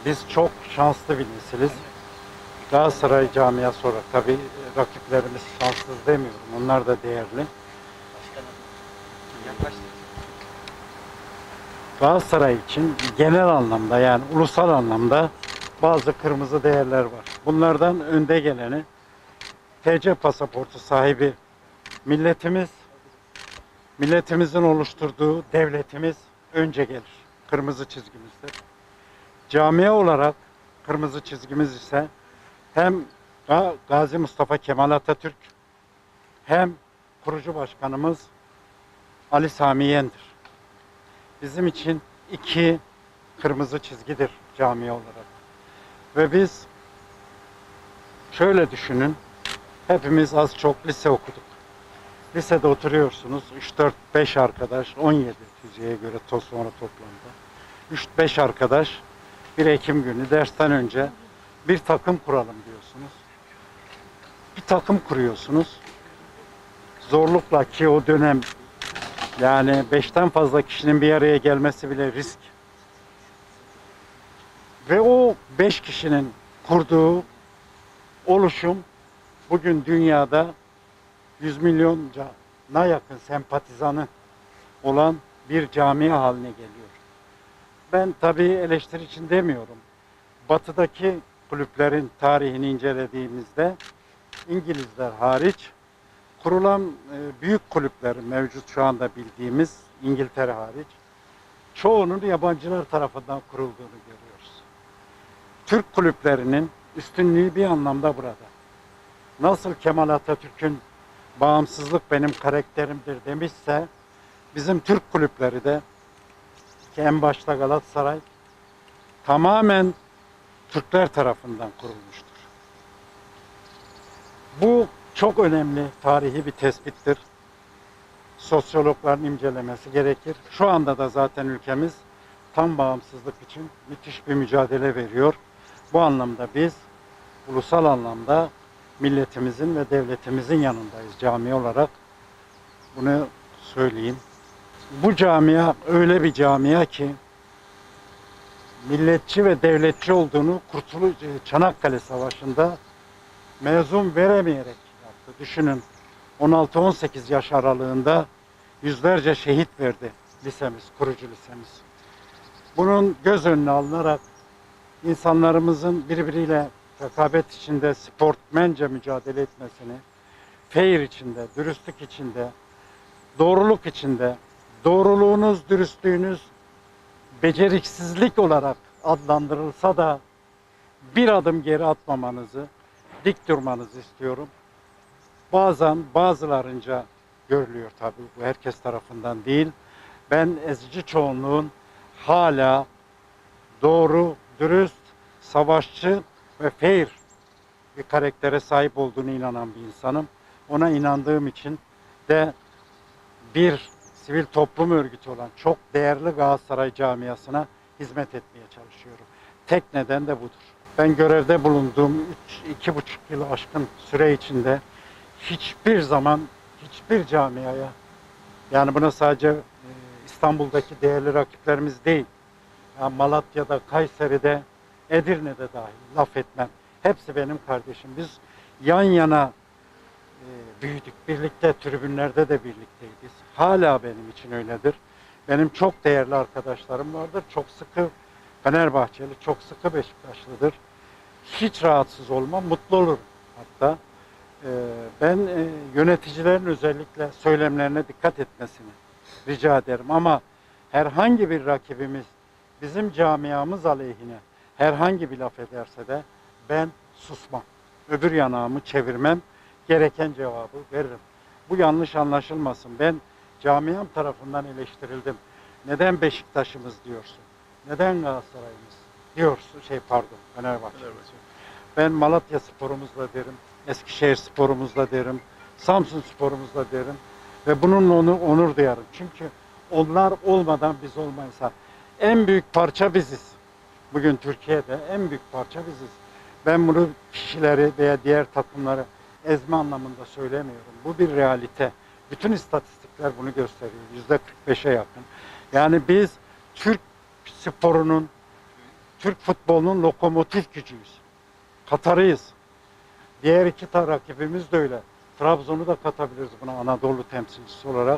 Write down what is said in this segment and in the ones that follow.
Biz çok şanslı bir nesiliz. Galatasaray camiası olarak tabii rakiplerimiz şanssız demiyorum. Onlar da değerli. Galatasaray için genel anlamda yani ulusal anlamda bazı kırmızı değerler var. Bunlardan önde geleni TC pasaportu sahibi milletimiz, milletimizin oluşturduğu devletimiz önce gelir. Kırmızı çizgimizdir. Camia olarak kırmızı çizgimiz ise hem Gazi Mustafa Kemal Atatürk hem kurucu başkanımız Ali Sami Yen'dir. Bizim için iki kırmızı çizgidir camia olarak. Ve biz şöyle düşünün, hepimiz az çok lise okuduk. Lisede oturuyorsunuz, 3-4-5 arkadaş, 17 Tüzüğe göre sonra toplamda. 3-5 arkadaş, 1 Ekim günü dersten önce bir takım kuralım diyorsunuz. Bir takım kuruyorsunuz. Zorlukla ki o dönem yani 5'ten fazla kişinin bir araya gelmesi bile risk. Ve o 5 kişinin kurduğu oluşum bugün dünyada 100 milyona yakın sempatizanı olan bir camia haline geliyor. Ben tabii eleştiri için demiyorum. Batı'daki kulüplerin tarihini incelediğimizde İngilizler hariç kurulan büyük kulüplerin mevcut şu anda bildiğimiz İngiltere hariç çoğunun yabancılar tarafından kurulduğunu görüyoruz. Türk kulüplerinin üstünlüğü bir anlamda burada. Nasıl Kemal Atatürk'ün bağımsızlık benim karakterimdir demişse bizim Türk kulüpleri de ki en başta Galatasaray tamamen Türkler tarafından kurulmuştur. Bu çok önemli tarihi bir tespittir. Sosyologların incelemesi gerekir. Şu anda da zaten ülkemiz tam bağımsızlık için müthiş bir mücadele veriyor. Bu anlamda biz ulusal anlamda milletimizin ve devletimizin yanındayız cami olarak. Bunu söyleyeyim. Bu camia öyle bir camia ki milletçi ve devletçi olduğunu Çanakkale Savaşı'nda mezun veremeyerek yaptı. Düşünün 16-18 yaş aralığında yüzlerce şehit verdi lisemiz, kurucu lisemiz. Bunun göz önüne alınarak insanlarımızın birbiriyle rekabet içinde sportmence mücadele etmesini, feyir içinde, dürüstlük içinde, doğruluk içinde, doğruluğunuz, dürüstlüğünüz beceriksizlik olarak adlandırılsa da bir adım geri atmamanızı, dik durmanızı istiyorum. Bazen bazılarınca görülüyor tabii, bu herkes tarafından değil. Ben ezici çoğunluğun hala doğru, dürüst, savaşçı ve fair bir karaktere sahip olduğunu inanan bir insanım. Ona inandığım için de bir sivil toplum örgütü olan çok değerli Galatasaray camiasına hizmet etmeye çalışıyorum. Tek neden de budur. Ben görevde bulunduğum 2,5 yılı aşkın süre içinde hiçbir zaman hiçbir camiaya, yani buna sadece İstanbul'daki değerli rakiplerimiz değil, yani Malatya'da, Kayseri'de, Edirne'de dahil laf etmem. Hepsi benim kardeşim. Biz yan yana büyüdük. Birlikte tribünlerde de birlikteyiz. Hala benim için öyledir. Benim çok değerli arkadaşlarım vardır. Çok sıkı Fenerbahçeli, çok sıkı Beşiktaşlıdır. Hiç rahatsız olmam, mutlu olurum hatta. Ben yöneticilerin özellikle söylemlerine dikkat etmesini rica ederim. Ama herhangi bir rakibimiz bizim camiamız aleyhine herhangi bir laf ederse de ben susmam. Öbür yanağımı çevirmem. Gereken cevabı veririm. Bu yanlış anlaşılmasın. Ben camiam tarafından eleştirildim. Neden Beşiktaş'ımız diyorsun? Neden Galatasaray'ımız diyorsun? Fenerbahçe'miz. Ben Malatya sporumuzla derim. Eskişehir sporumuzla derim. Samsun sporumuzla derim. Ve bununla onur duyarım. Çünkü onlar olmadan biz olmayız. En büyük parça biziz. Bugün Türkiye'de en büyük parça biziz. Ben bunu kişileri veya diğer takımları ezme anlamında söylemiyorum. Bu bir realite. Bütün istatistikler bunu gösteriyor. %45'e yakın. Yani biz Türk sporunun, Türk futbolunun lokomotif gücüyüz. Katarıyız. Diğer iki rakibimiz de öyle. Trabzon'u da katabiliriz buna Anadolu temsilcisi olarak.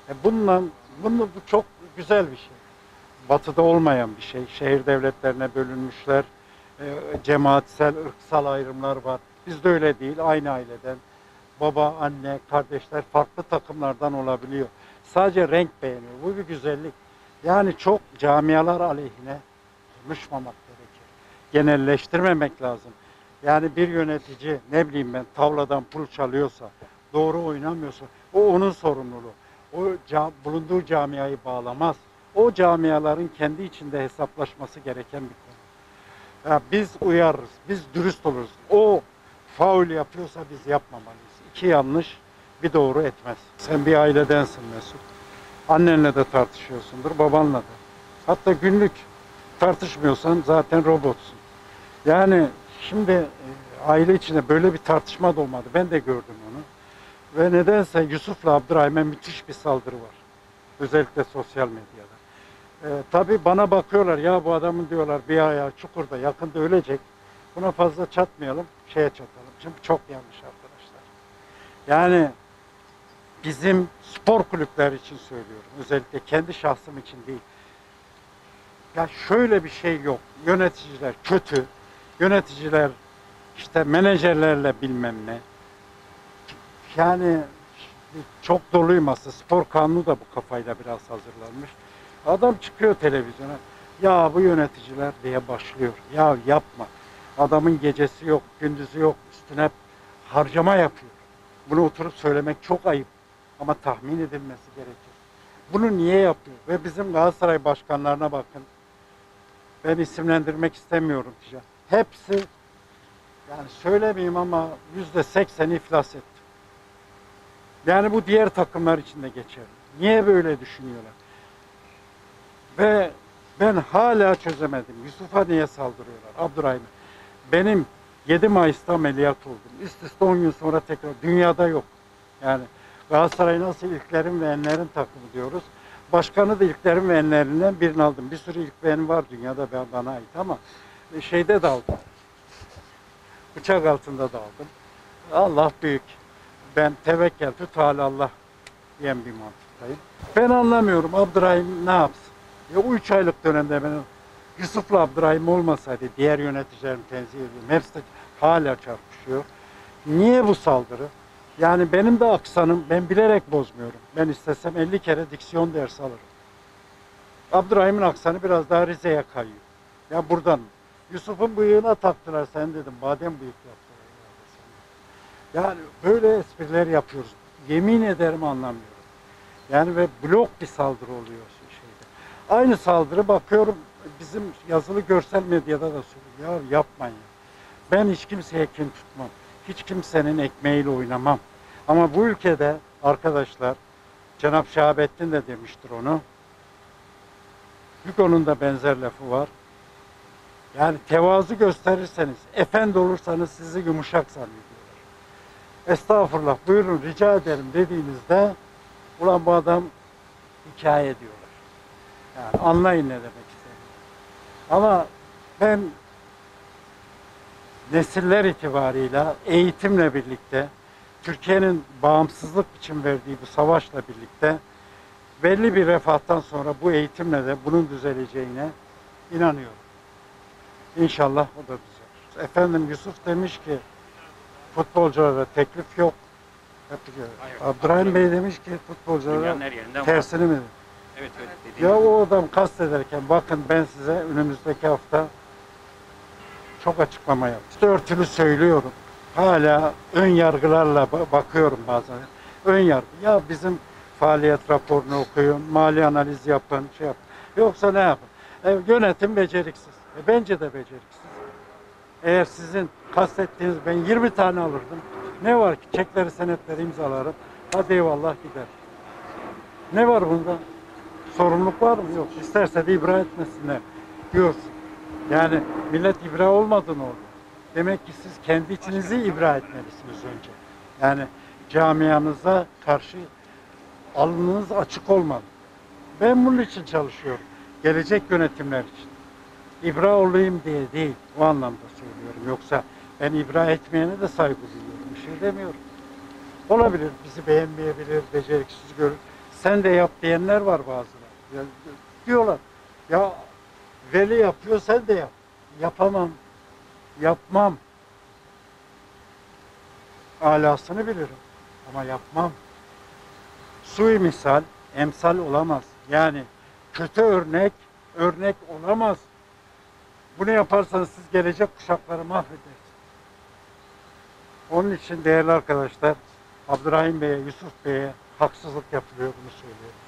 Bu çok güzel bir şey. Batı'da olmayan bir şey. Şehir devletlerine bölünmüşler. Cemaatsel, ırksal ayrımlar var. Bizde öyle değil. Aynı aileden. Baba, anne, kardeşler farklı takımlardan olabiliyor. Sadece renk beğeniyor. Bu bir güzellik. Yani çok camialar aleyhine konuşmamak gerekir. Genelleştirmemek lazım. Yani bir yönetici ne bileyim ben tavladan pul çalıyorsa, doğru oynamıyorsa o onun sorumluluğu. O bulunduğu camiayı bağlamaz. O camiaların kendi içinde hesaplaşması gereken bir konu. Ya biz uyarırız, biz dürüst oluruz. O faul yapıyorsa biz yapmamalıyız. İki yanlış bir doğru etmez. Sen bir ailedensin Mesut. Annenle de tartışıyorsundur, babanla da. Hatta günlük tartışmıyorsan zaten robotsun. Yani şimdi aile içinde böyle bir tartışma da olmadı. Ben de gördüm onu. Ve nedense Yusuf'la Abdurrahim'e müthiş bir saldırı var. Özellikle sosyal medyada. Tabii bana bakıyorlar ya bu adamın diyorlar bir ayağı çukurda yakında ölecek. Buna fazla çatmayalım, şeye çatalım. Çünkü çok yanlış arkadaşlar. Yani bizim spor kulüpler için söylüyorum. Özellikle kendi şahsım için değil. Ya şöyle bir şey yok. Yöneticiler kötü. Yöneticiler işte menajerlerle bilmem ne. Yani çok doluyum aslında. Spor kanunu da bu kafayla biraz hazırlanmış. Adam çıkıyor televizyona. Ya bu yöneticiler diye başlıyor. Ya yapma. Adamın gecesi yok, gündüzü yok. Üstüne harcama yapıyor. Bunu oturup söylemek çok ayıp. Ama tahmin edilmesi gerekir. Bunu niye yapıyor? Ve bizim Galatasaray başkanlarına bakın. Ben isimlendirmek istemiyorum. Hepsi yani söylemeyeyim ama %80 iflas etti. Yani bu diğer takımlar için de geçerli. Niye böyle düşünüyorlar? Ve ben hala çözemedim. Yusuf'a niye saldırıyorlar? Abdurrahim'e. Benim 7 Mayıs'ta ameliyat oldum. Üst üste 10 gün sonra tekrar. Dünyada yok. Yani Galatasaray nasıl ilklerin ve enlerin takımı diyoruz. Başkanı da ilklerin ve enlerinden birini aldım. Bir sürü ilk ve en var dünyada bana ait ama şeyde de aldım. Bıçak altında da aldım. Allah büyük. Ben tevekkül tut Allah diyen bir mantıktayım. Ben anlamıyorum Abdurrahim ne yapsın? Ya o 3 aylık dönemde benim Yusuf'la Abdurrahim olmasaydı diğer yöneticilerimi tenzih ediyorum. Hepsi de hala çarpışıyor. Niye bu saldırı? Yani benim de aksanım ben bilerek bozmuyorum. Ben istesem 50 kere diksiyon dersi alırım. Abdurrahim'in aksanı biraz daha Rize'ye kayıyor. Ya buradan Yusuf'un bıyığına taktılar sen dedim. Badem bıyık yaptılar. Yani böyle espriler yapıyoruz. Yemin ederim anlamıyorum. Yani ve blok bir saldırı oluyor şeyde. Aynı saldırı bakıyorum bizim yazılı görsel medyada da söylüyor. Ya yapmayın. Ben hiç kimseye kin tutmam. Hiç kimsenin ekmeğiyle oynamam. Ama bu ülkede arkadaşlar Cenab-ı Şahabettin de demiştir onu. Hugo'nun da benzer lafı var. Yani tevazu gösterirseniz, efendi olursanız sizi yumuşak zannediyorlar. Estağfurullah buyurun rica ederim dediğinizde ulan bu adam hikaye diyorlar. Yani anlayın ne demek istediğimi. Ama ben nesiller itibarıyla eğitimle birlikte Türkiye'nin bağımsızlık için verdiği bu savaşla birlikte belli bir refahtan sonra bu eğitimle de bunun düzeleceğine inanıyorum. İnşallah o da düzelir. Efendim Yusuf demiş ki futbolculara teklif yok. Abdurrahim Bey demiş ki futbolculara tersini mi? Evet, ya o adam kastederken bakın ben size önümüzdeki hafta çok açıklama yaptım. İşte örtülü söylüyorum. Hala ön yargılarla bakıyorum bazen. Ön yargı. Ya bizim faaliyet raporunu okuyun, mali analiz yapın, şey yapın. Yoksa ne yapın? Yönetim beceriksiz. Bence de beceriksiz. Eğer sizin kastettiğiniz ben 20 tane alırdım. Ne var ki? Çekleri, senetleri imzalarım. Hadi eyvallah gider. Ne var bunda? Sorumluluk var mı? Yok. İsterse de ibra etmesinler diyorsun. Yani millet ibra olmadığını oldu. Demek ki siz kendi içinizi ibra etmelisiniz önce. Yani camianıza karşı alnınız açık olmalı. Ben bunun için çalışıyorum. Gelecek yönetimler için. İbra olayım diye değil. O anlamda söylüyorum. Yoksa ben ibra etmeyene de saygı duyuyorum. Bir şey demiyorum. Olabilir. Bizi beğenmeyebilir, beceriksiz görür. Sen de yap diyenler var bazıları. Ya, diyorlar. Ya Veli yapıyor, sen de yap. Yapamam. Yapmam. Alasını bilirim. Ama yapmam. Suimisal, emsal olamaz. Yani kötü örnek, örnek olamaz. Bunu yaparsanız siz gelecek kuşakları mahvedersiniz. Onun için değerli arkadaşlar, Abdurrahim Bey'e, Yusuf Bey'e haksızlık yapılıyor, bunu söylüyorum.